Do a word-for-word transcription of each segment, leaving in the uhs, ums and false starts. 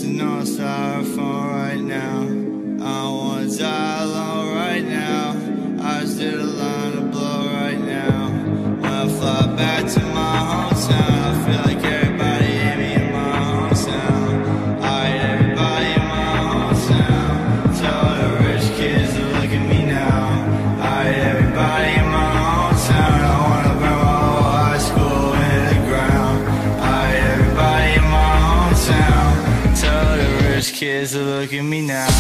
just no styrofoam right now. I don't wanna die alone right now. I just did a line to blow right now. When I fly back to my hometown, I feel like everybody hate me in my hometown. I hate everybody in my hometown. Tell the rich kids to look at me now. I hate everybody in my hometown. I wanna burn my whole high school into the ground. I hate everybody in my hometown. Tell the rich kids to look at me now.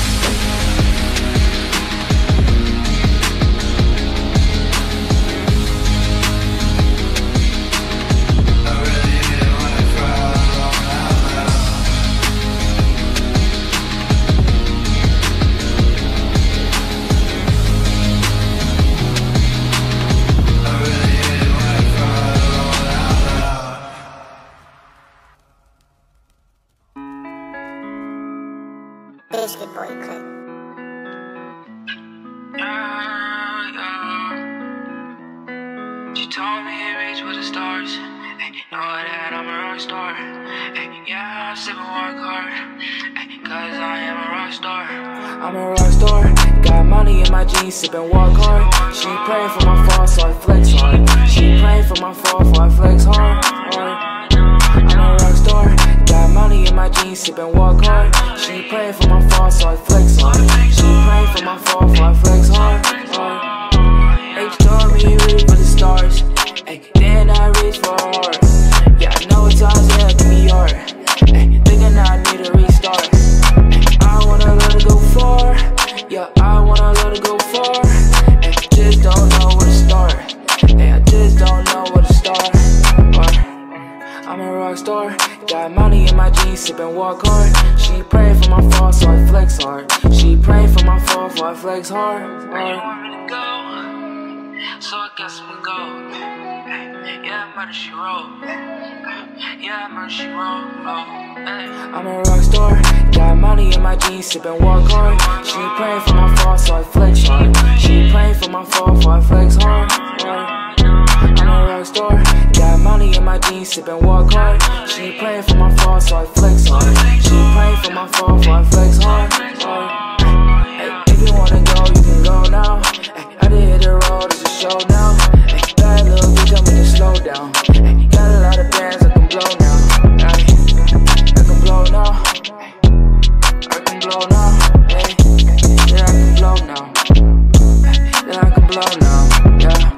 Biscuit Boy Clip. Yeah, yeah. She told me to reach for the stars. Ay, know that I'm a rock star. Ay, yeah, I sip and work hard. Ay, cause I am a rock star. I'm a rock star. Got money in my jeans, sip and walk hard. She praying for my fall, so I flex hard. She praying for my fall, so I flex hard. I'm a rock star. Got money in my jeans, sip and walk hard. She praying for my fall, so I flex hard. She praying for my fall, so I flex hard. H told me reach for the stars. Ay, then I reach for a heart. Yeah, I know it's all yeah, give me art. Ay, thinking I need a restart. Ay, I wanna let it go far. Yeah, I wanna let it go far. Ay, just don't know where to start. Ay, I just don't know where to start. I'm a rock star. Got money in my jeans, sip and walk hard. She praying for my fall, so I flex hard. She praying for my fall, so I flex hard. Where you want me to go? So I guess we go. Yeah, murder she wrote. Yeah, murder she wrote. I'm a rock star. Got money in my jeans, sip and walk hard. She praying for my fall, so I flex hard. She praying for my fall, so I flex hard. I'm a rock star. Got money in my jeans, sip and walk hard. She praying for my fall, so I flex hard. She praying for my fall, so I flex hard. Hey, if you wanna go, you can go now. Hey, I did hit the road, it's a show now. Hey, bad little bitch, tell me to slow down. Hey, got a lot of bands, I can blow now. Hey, I can blow now. Hey, I can blow now. Hey, yeah, I can blow now. Hey, yeah, I can blow now. Yeah.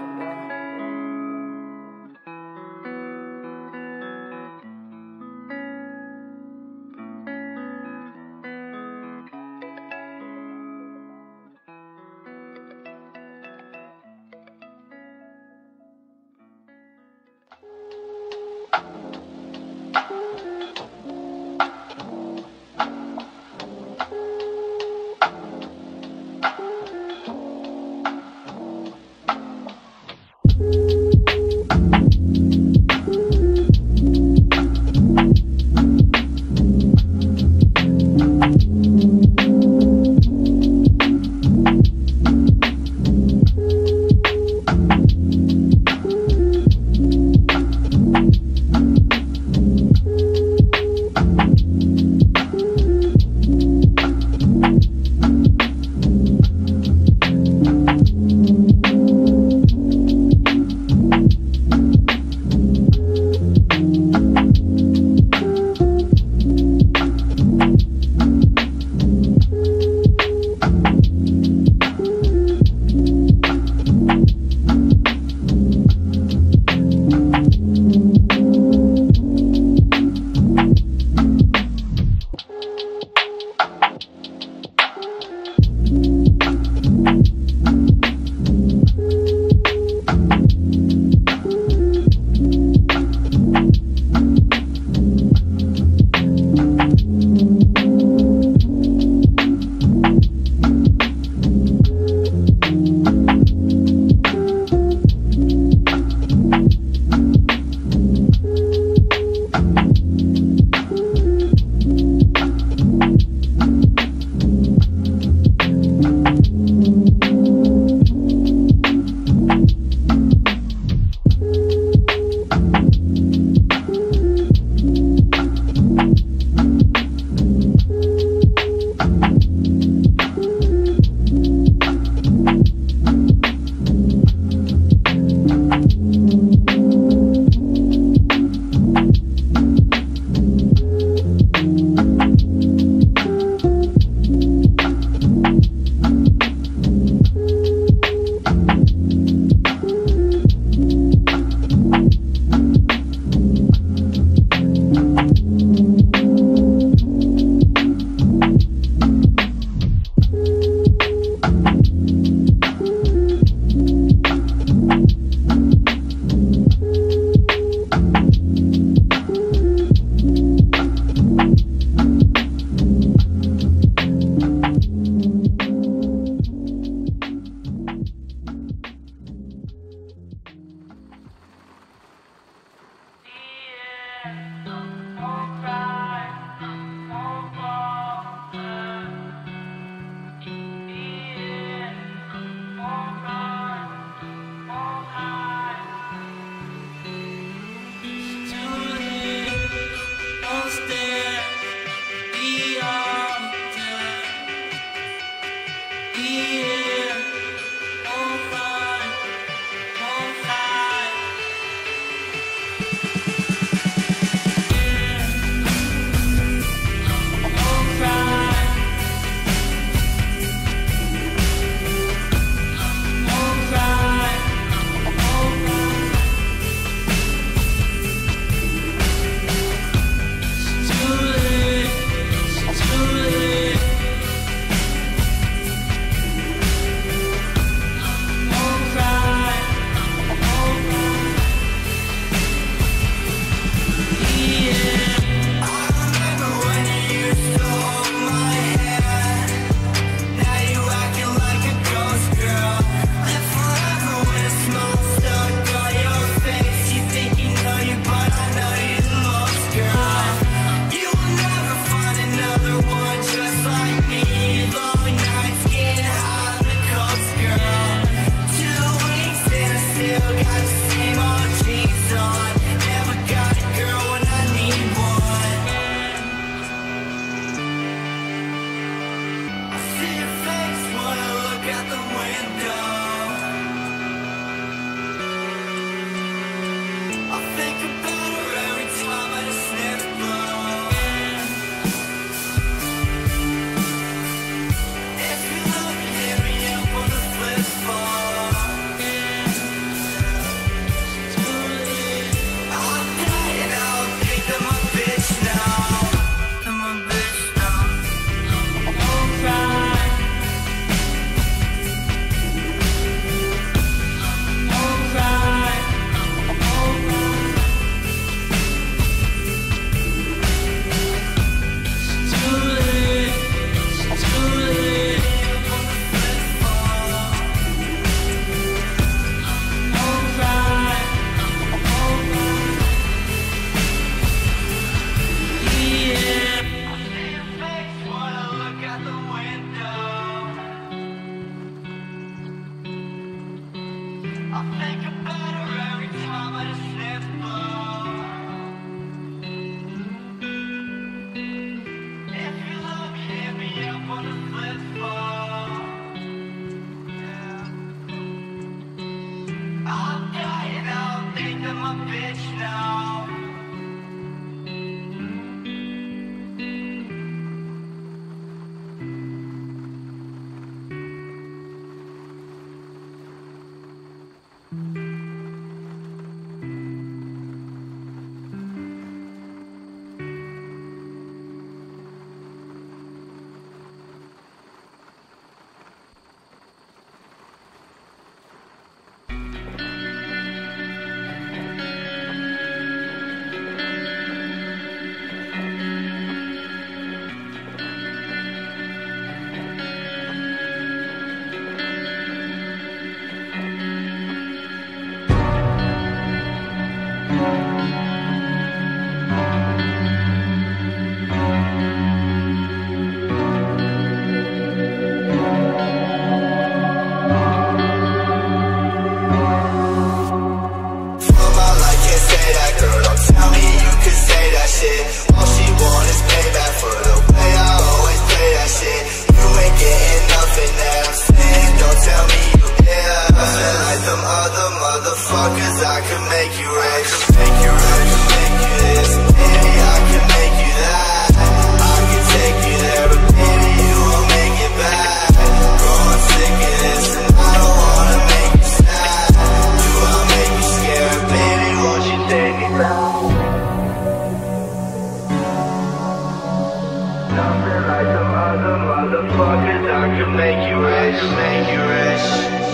Nothing like some other motherfuckers. I could make you rich, make you rich.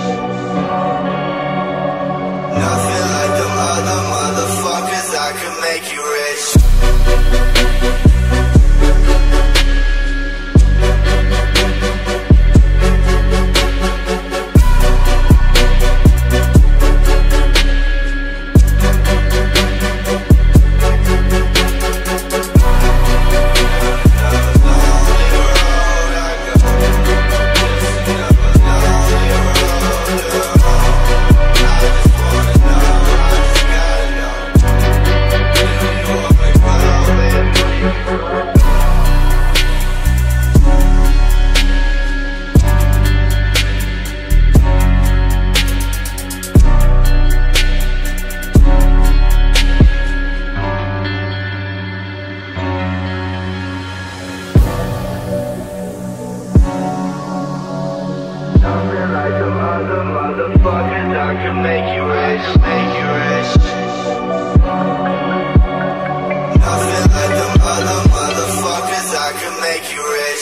Nothing like them other motherfuckers. I could make you rich. Nothing like them other motherfuckers. I could make you rich, make you rich. Nothing like them other motherfuckers. I could make you rich.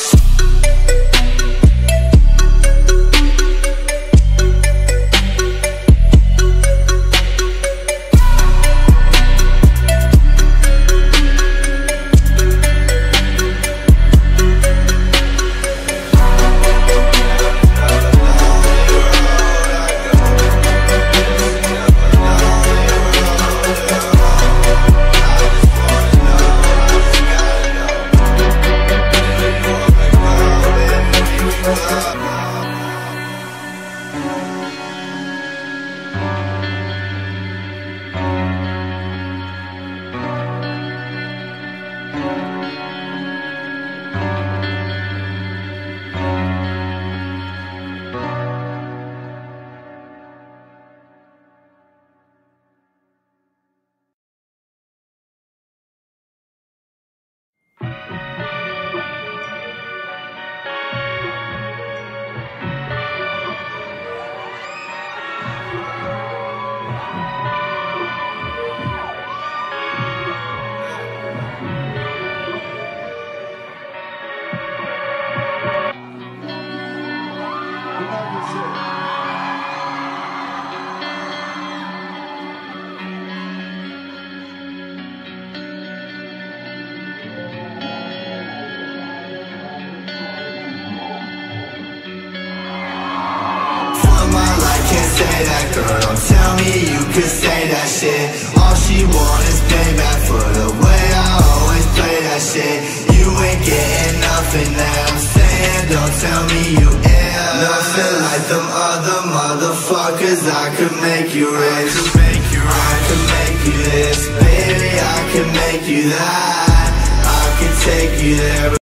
Say that girl, don't tell me you could say that shit. All she want is payback for the way I always play that shit. You ain't getting nothing that I'm saying, don't tell me you ain't. Nothing like them other motherfuckers. I could make you rich, I could make you this, baby, I could make you that. I could take you there.